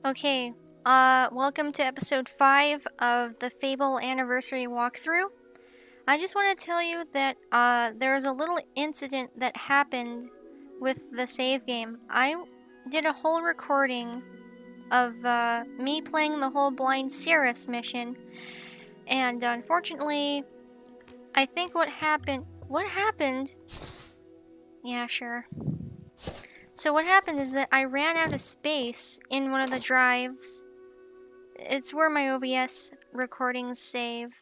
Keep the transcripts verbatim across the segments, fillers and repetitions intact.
Okay, uh, welcome to episode five of the Fable anniversary walkthrough. I just want to tell you that uh, there was a little incident that happened with the save game. I did a whole recording of uh, me playing the whole Blind Cirrus mission, and unfortunately, I think what happened... What happened? Yeah, sure. So what happened is that I ran out of space in one of the drives. It's where my O B S recordings save.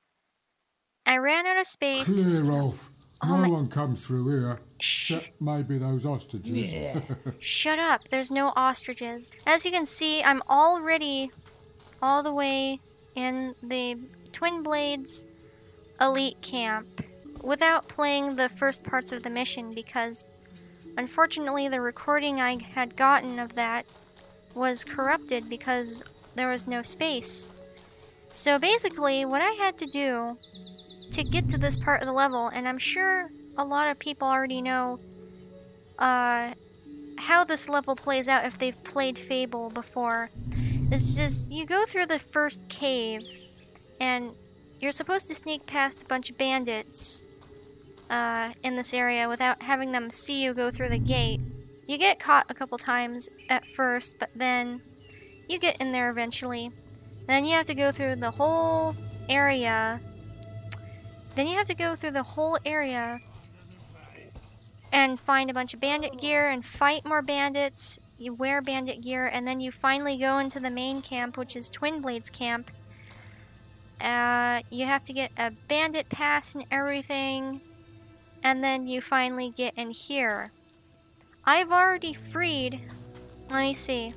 I ran out of space. Clear off. Oh no my... one comes through here. Shh. Except maybe those hostages. Yeah. Shut up. There's no ostriches. As you can see, I'm already all the way in the Twinblade's elite camp without playing the first parts of the mission because unfortunately the recording I had gotten of that was corrupted because there was no space. So basically what I had to do to get to this part of the level, and I'm sure a lot of people already know uh, how this level plays out if they've played Fable before, is just you go through the first cave and you're supposed to sneak past a bunch of bandits uh, in this area without having them see you go through the gate. You get caught a couple times at first, but then you get in there eventually. Then you have to go through the whole area. Then you have to go through the whole area and find a bunch of bandit gear and fight more bandits. You wear bandit gear, and then you finally go into the main camp, which is Twinblade's camp. Uh, you have to get a bandit pass and everything, and then you finally get in here. I've already freed, let me see,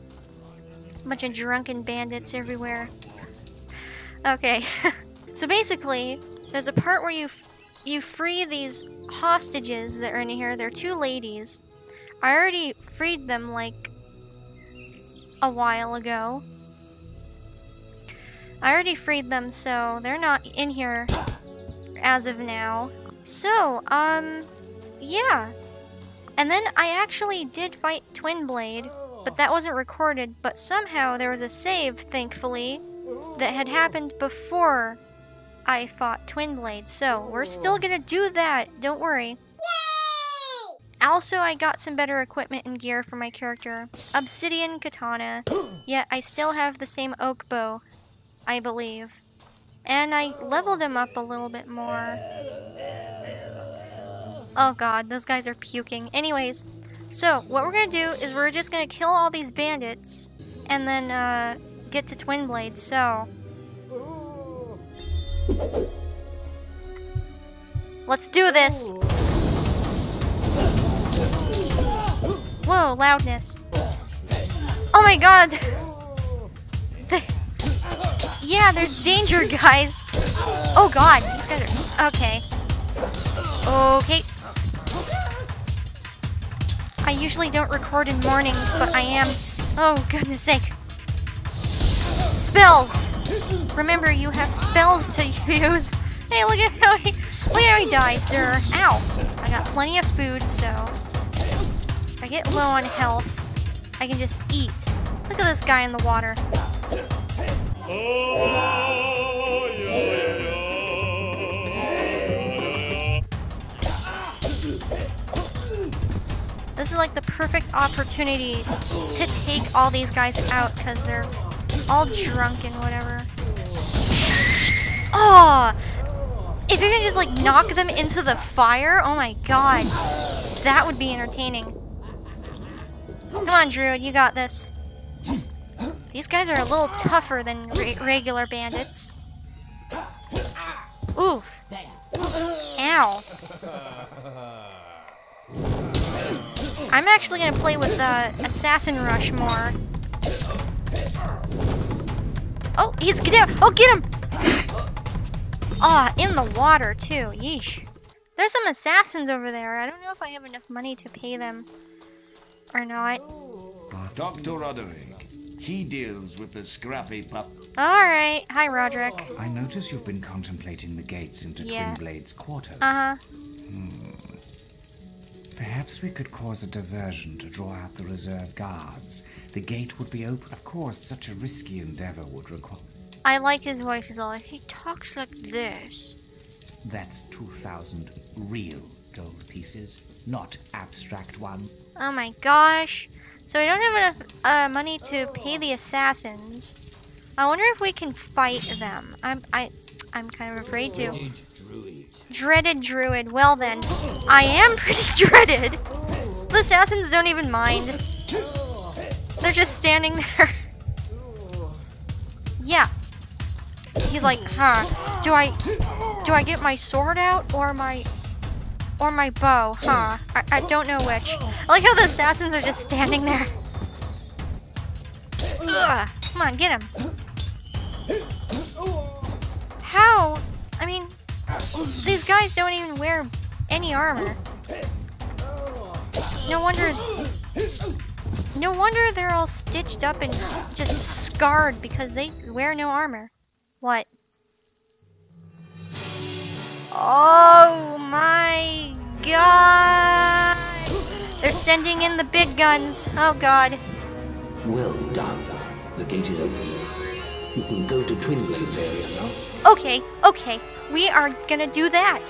a bunch of drunken bandits everywhere. Okay, so basically, there's a part where you f you free these hostages that are in here. They're two ladies. I already freed them like a while ago. I already freed them, so they're not in here as of now. So, um, yeah. And then I actually did fight Twinblade, but that wasn't recorded. But somehow there was a save, thankfully, that had happened before I fought Twinblade. So we're still gonna do that. Don't worry. Yay! Also, I got some better equipment and gear for my character. Obsidian katana. Yet I still have the same oak bow, I believe. And I leveled him up a little bit more. Oh god, those guys are puking. Anyways, so what we're gonna do is we're just gonna kill all these bandits and then uh, get to Twinblade. So let's do this. Whoa, loudness. Oh my god. Yeah, there's danger, guys. Oh god, these guys are... Okay. Okay. I usually don't record in mornings, but I am... Oh, goodness sake. Spells! Remember, you have spells to use. Hey, look at how he... Look at how he died. Durr. Ow. I got plenty of food, so... If I get low on health, I can just eat. Look at this guy in the water. This is like the perfect opportunity to take all these guys out because they're all drunk and whatever. Oh! If you can just like knock them into the fire, oh my god. That would be entertaining. Come on, Druid, you got this. These guys are a little tougher than re regular bandits. Oof. Ow. I'm actually gonna play with uh, Assassin Rush more. Oh, he's down. Oh, get him! Ah, oh, in the water too. Yeesh. There's some assassins over there. I don't know if I have enough money to pay them or not. Doctor Roderick. He deals with the scrappy pup. Alright. Hi, Roderick. I notice you've been contemplating the gates into Yeah. Twinblade's quarters. Uh-huh. Hmm. Perhaps we could cause a diversion to draw out the reserve guards. The gate would be open. Of course, such a risky endeavor would require... I like his voice as all. He talks like this. That's two thousand real gold pieces, not abstract one. Oh my gosh. So we don't have enough uh, money to pay the assassins. I wonder if we can fight them. I'm I, I'm kind of afraid to. Druid. Dreaded Druid. Well then, I am pretty dreaded. The assassins don't even mind. They're just standing there. Yeah. He's like, huh? Do I, do I get my sword out or my, or my bow? Huh? I, I don't know which. I like how the assassins are just standing there. Ugh. Come on, get him. How? I mean, these guys don't even wear any armor. No wonder. No wonder they're all stitched up and just scarred because they wear no armor. What? Oh my god! They're sending in the big guns. Oh god. Well done. The gate is open. You can go to Twinblade's area now. Okay, okay. We are gonna do that.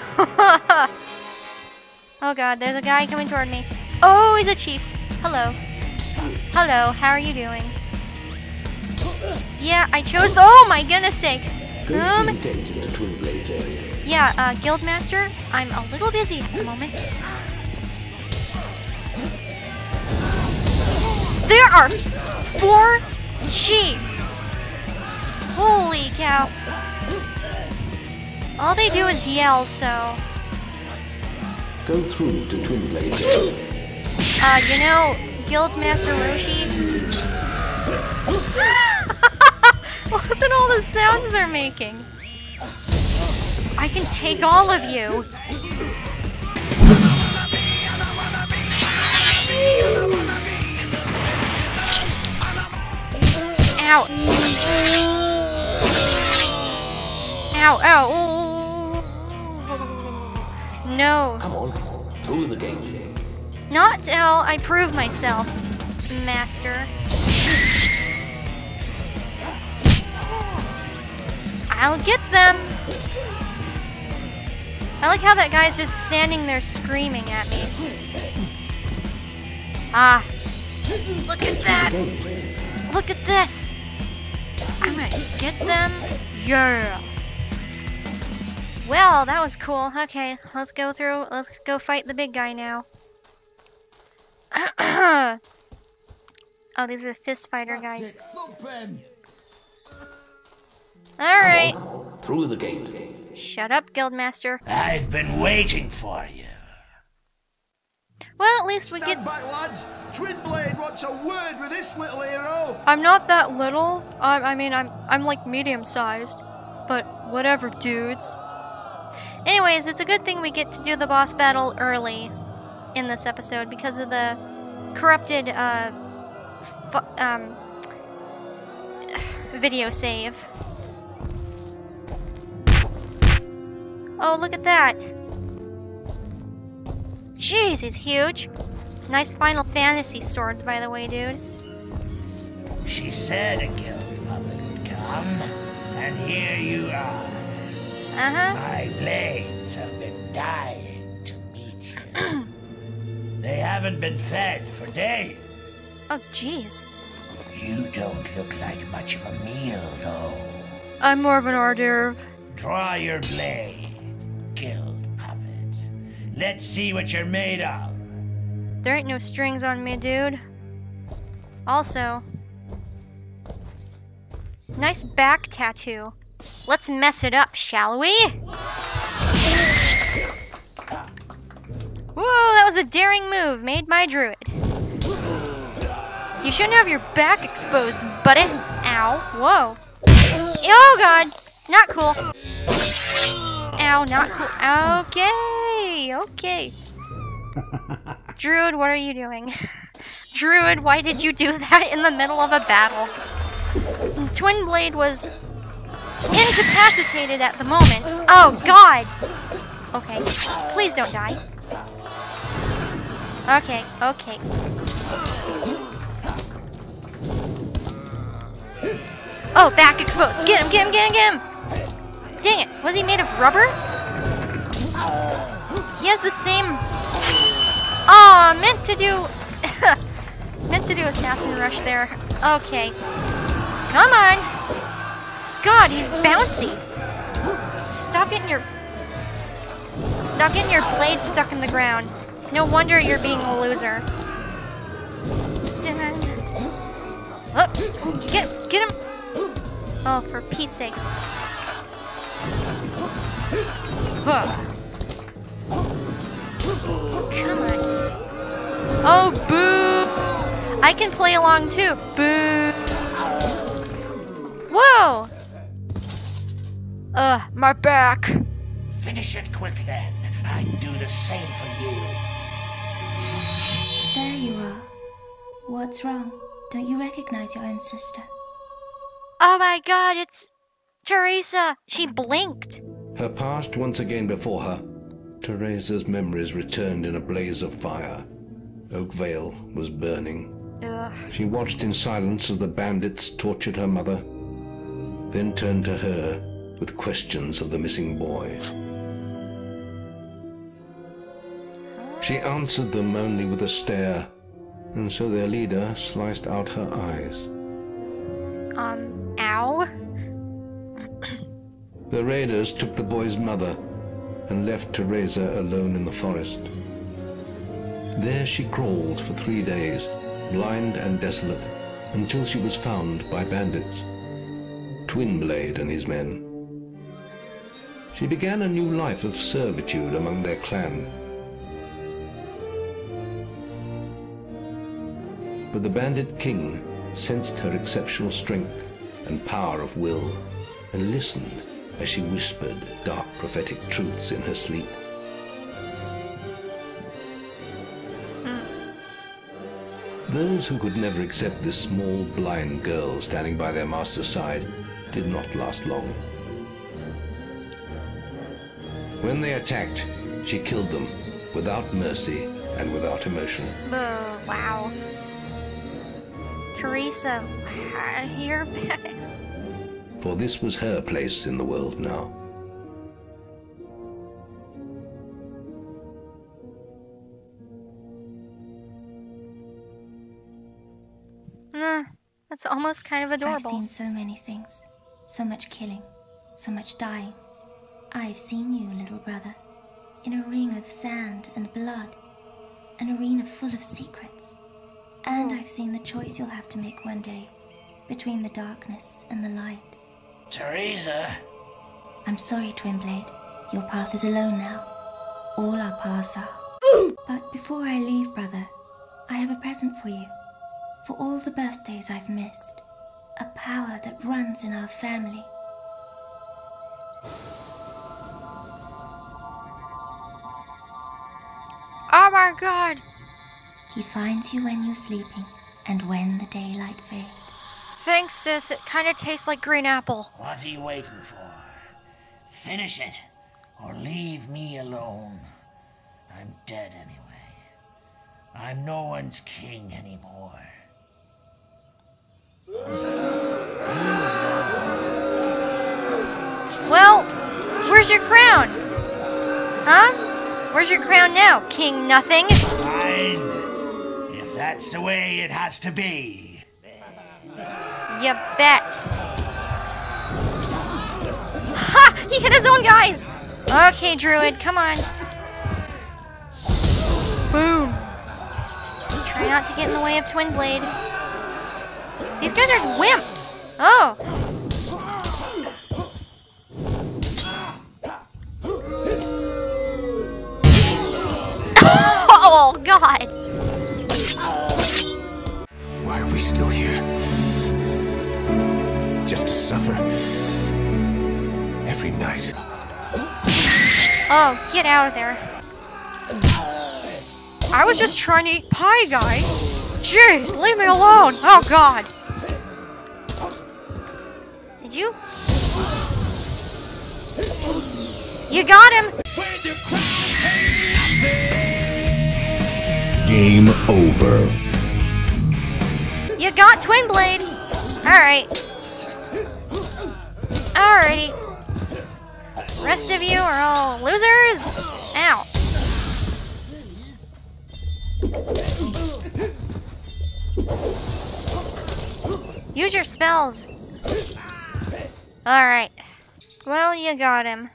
Oh god, there's a guy coming toward me. Oh, he's a chief. Hello. Hello, how are you doing? Yeah, I chose the- Oh my goodness sake! Go Um, through the gate into Twinblade's area. yeah, uh, Guildmaster, I'm a little busy at the moment. There are four chiefs! Holy cow. All they do is yell, so... Go through to Twinblade's area. Uh, you know, Guildmaster Roshi? Listen to all the sounds they're making. I can take all of you. Ow. Ow, ow. No. Come on, through the gate. Not till I prove myself, Master. I'll get them. I like how that guy's just standing there screaming at me. Ah. Look at that. Look at this. I'm gonna get them. Yeah. Well, that was cool. Okay, let's go through. Let's go fight the big guy now. Oh, these are fist fighter guys. Alright. Through the gate. Shut up, Guildmaster. I've been waiting for you. Well, at least we Stand get... back, lads. Twinblade wants a word with this little hero. I'm not that little. I, I mean, I'm, I'm like medium-sized. But whatever, dudes. Anyways, it's a good thing we get to do the boss battle early in this episode because of the corrupted, uh, fu um, video save. Oh, look at that. Jeez, he's huge. Nice Final Fantasy swords, by the way, dude. She said a guild puppet would come, and here you are. Uh-huh. My blades have been dying to meet you. They haven't been fed for days. Oh, jeez. You don't look like much of a meal, though. I'm more of an hors d'oeuvre. Draw your blade, guild puppet. Let's see what you're made of. There ain't no strings on me, dude. Also, nice back tattoo. Let's mess it up, shall we? Whoa, that was a daring move made by Druid. You shouldn't have your back exposed, buddy. Ow. Whoa. Oh, God. Not cool. Ow, not cool. Okay. Okay. Druid, what are you doing? Druid, why did you do that in the middle of a battle? Twinblade was incapacitated at the moment. Oh, God. Okay. Please don't die. Okay, okay. Oh, back exposed. Get him, get him, get him, get him! Dang it, was he made of rubber? He has the same... Oh, meant to do... meant to do Assassin Rush there. Okay. Come on! God, he's bouncy! Stop getting your... Stop getting your blade stuck in the ground. No wonder you're being a loser. Dun. Oh, get him, get him! Oh, for Pete's sakes. Huh. Come on. Oh, boo! I can play along too. Boo! Whoa! Ugh, my back. Finish it quick then. I'd do the same for you. There you are. What's wrong? Don't you recognize your own sister? Oh my god, it's Teresa. She blinked. Her past once again before her, Teresa's memories returned in a blaze of fire. Oak Vale was burning. Ugh. She watched in silence as the bandits tortured her mother, then turned to her with questions of the missing boy. She answered them only with a stare, and so their leader sliced out her eyes. Um, ow? The raiders took the boy's mother and left Teresa alone in the forest. There she crawled for three days, blind and desolate, until she was found by bandits, Twinblade and his men. She began a new life of servitude among their clan. But the bandit king sensed her exceptional strength and power of will, and listened as she whispered dark prophetic truths in her sleep. Mm. Those who could never accept this small blind girl standing by their master's side did not last long. When they attacked, she killed them without mercy and without emotion. Uh, wow. Teresa, you're badass. For this was her place in the world now. Nah, that's almost kind of I've adorable. seen so many things. So much killing. So much dying. I've seen you, little brother, in a ring of sand and blood. An arena full of secrets. And I've seen the choice you'll have to make one day, between the darkness and the light. Teresa! I'm sorry, Twinblade. Your path is alone now. All our paths are. But before I leave, brother, I have a present for you. For all the birthdays I've missed. A power that runs in our family. Oh my god! He finds you when you're sleeping, and when the daylight fades. Thanks, sis. It kind of tastes like green apple. What are you waiting for? Finish it, or leave me alone. I'm dead anyway. I'm no one's king anymore. Well, where's your crown? Huh? Where's your crown now, King Nothing? Fine. If that's the way it has to be. You bet. Ha! He hit his own guys! Okay, Druid, come on. Boom. Try not to get in the way of Twinblade. These guys are wimps. Oh. Oh, God. Why are we still here? Just to suffer every night. Oh, get out of there. I was just trying to eat pie, guys. Jeez, leave me alone. Oh, God. Did you? You got him. Game over. You got Twinblade! Alright. Alrighty. Rest of you are all losers! Ow. Use your spells. Alright. Well, you got him.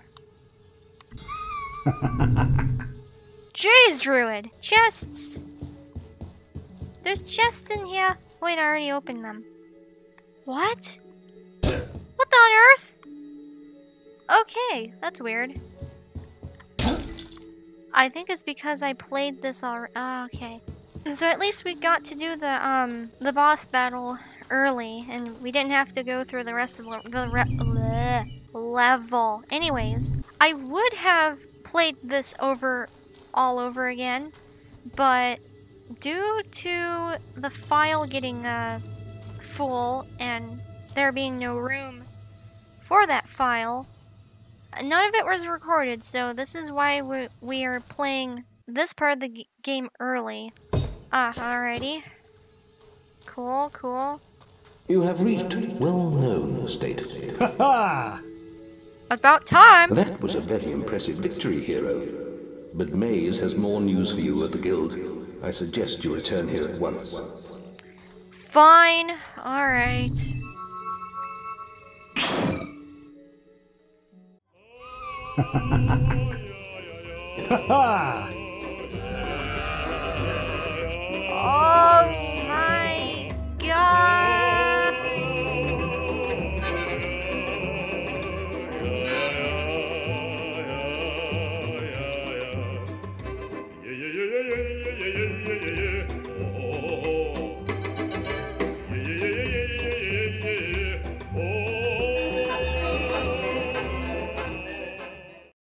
Jeez, Druid! Chests! There's chests in here. Wait, I already opened them. What? What the on earth? Okay, that's weird. I think it's because I played this already. Oh, okay. And so at least we got to do the um the boss battle early, and we didn't have to go through the rest of the, the re bleh, level. Anyways, I would have played this over all over again, but due to the file getting uh, full and there being no room for that file, none of it was recorded, so this is why we, we are playing this part of the g game early. Ah, alrighty. Cool, cool. You have reached well-known status. It's about time! That was a very impressive victory, hero. But Maze has more news for you at the guild. I suggest you return here at once. Fine. Alright. Ha ha!